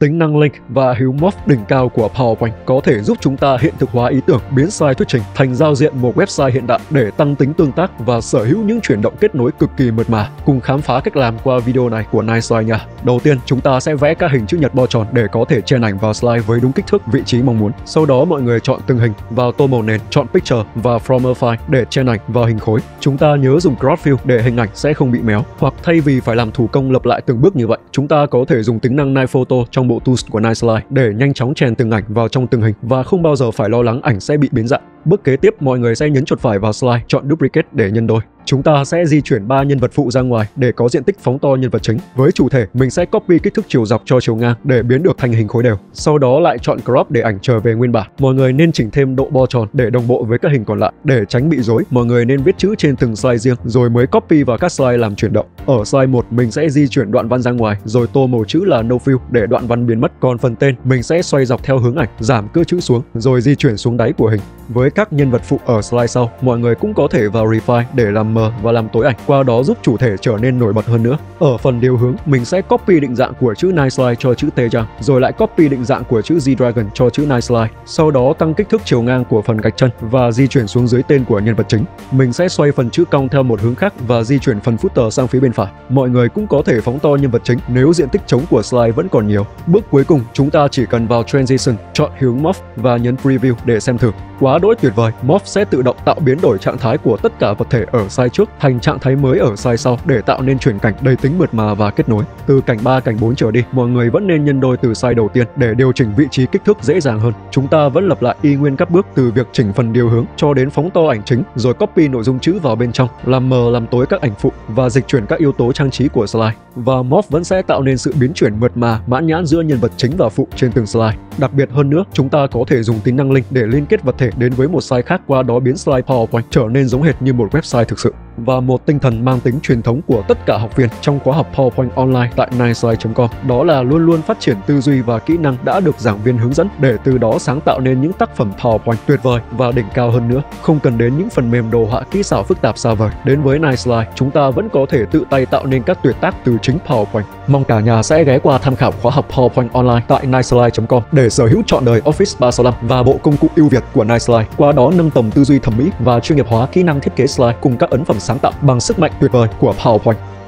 Tính năng link và Hue Morph đỉnh cao của PowerPoint có thể giúp chúng ta hiện thực hóa ý tưởng biến slide thuyết trình thành giao diện một website hiện đại để tăng tính tương tác và sở hữu những chuyển động kết nối cực kỳ mượt mà. Cùng khám phá cách làm qua video này của Niceslide nha. Đầu tiên, chúng ta sẽ vẽ các hình chữ nhật bo tròn để có thể chèn ảnh vào slide với đúng kích thước, vị trí mong muốn. Sau đó mọi người chọn từng hình, vào tô màu nền, chọn Picture và From a File để chèn ảnh vào hình khối. Chúng ta nhớ dùng Crop Fill để hình ảnh sẽ không bị méo. Hoặc thay vì phải làm thủ công lặp lại từng bước như vậy, chúng ta có thể dùng tính năng Nice Photo trong bộ tools của Niceslide để nhanh chóng chèn từng ảnh vào trong từng hình và không bao giờ phải lo lắng ảnh sẽ bị biến dạng. Bước kế tiếp, mọi người sẽ nhấn chuột phải vào slide, chọn Duplicate để nhân đôi. Chúng ta sẽ di chuyển 3 nhân vật phụ ra ngoài để có diện tích phóng to nhân vật chính. Với chủ thể, mình sẽ copy kích thước chiều dọc cho chiều ngang để biến được thành hình khối đều. Sau đó lại chọn Crop để ảnh trở về nguyên bản. Mọi người nên chỉnh thêm độ bo tròn để đồng bộ với các hình còn lại. Để tránh bị rối, mọi người nên viết chữ trên từng slide riêng rồi mới copy vào các slide làm chuyển động. Ở slide 1, mình sẽ di chuyển đoạn văn ra ngoài rồi tô màu chữ là No Fill để đoạn văn biến mất. Còn phần tên, mình sẽ xoay dọc theo hướng ảnh, giảm cỡ chữ xuống rồi di chuyển xuống đáy của hình. Với các nhân vật phụ ở slide sau, mọi người cũng có thể vào Refine để làm mờ và làm tối ảnh, qua đó giúp chủ thể trở nên nổi bật hơn nữa. Ở phần điều hướng, mình sẽ copy định dạng của chữ Niceslide cho chữ T-Trang, rồi lại copy định dạng của chữ Z-Dragon cho chữ Niceslide. Sau đó tăng kích thước chiều ngang của phần gạch chân và di chuyển xuống dưới tên của nhân vật chính. Mình sẽ xoay phần chữ cong theo một hướng khác và di chuyển phần footer sang phía bên phải. Mọi người cũng có thể phóng to nhân vật chính nếu diện tích trống của slide vẫn còn nhiều. Bước cuối cùng, chúng ta chỉ cần vào Transition, chọn Hue Morph và nhấn Preview để xem thử. Quá đỗi tuyệt vời, Morph sẽ tự động tạo biến đổi trạng thái của tất cả vật thể ở slide trước thành trạng thái mới ở slide sau để tạo nên chuyển cảnh đầy tính mượt mà và kết nối. Từ cảnh 3, cảnh 4 trở đi, mọi người vẫn nên nhân đôi từ slide đầu tiên để điều chỉnh vị trí kích thước dễ dàng hơn. Chúng ta vẫn lặp lại y nguyên các bước từ việc chỉnh phần điều hướng cho đến phóng to ảnh chính, rồi copy nội dung chữ vào bên trong, làm mờ làm tối các ảnh phụ và dịch chuyển các yếu tố trang trí của slide. Và Morph vẫn sẽ tạo nên sự biến chuyển mượt mà, mãn nhãn giữa nhân vật chính và phụ trên từng slide. Đặc biệt hơn nữa, chúng ta có thể dùng tính năng link để liên kết vật thể đến với một slide khác, qua đó biến slide PowerPoint trở nên giống hệt như một website thực sự. Và một tinh thần mang tính truyền thống của tất cả học viên trong khóa học PowerPoint online tại Niceslide.com đó là luôn luôn phát triển tư duy và kỹ năng đã được giảng viên hướng dẫn để từ đó sáng tạo nên những tác phẩm PowerPoint tuyệt vời và đỉnh cao hơn nữa. Không cần đến những phần mềm đồ họa kỹ xảo phức tạp xa vời, đến với Niceslide chúng ta vẫn có thể tự tay tạo nên các tuyệt tác từ chính PowerPoint. Mong cả nhà sẽ ghé qua tham khảo khóa học PowerPoint online tại Niceslide.com để sở hữu trọn đời Office 365 và bộ công cụ ưu việt của Niceslide, qua đó nâng tầm tư duy thẩm mỹ và chuyên nghiệp hóa kỹ năng thiết kế slide cùng các ấn phẩm sáng tạo bằng sức mạnh tuyệt vời của PowerPoint.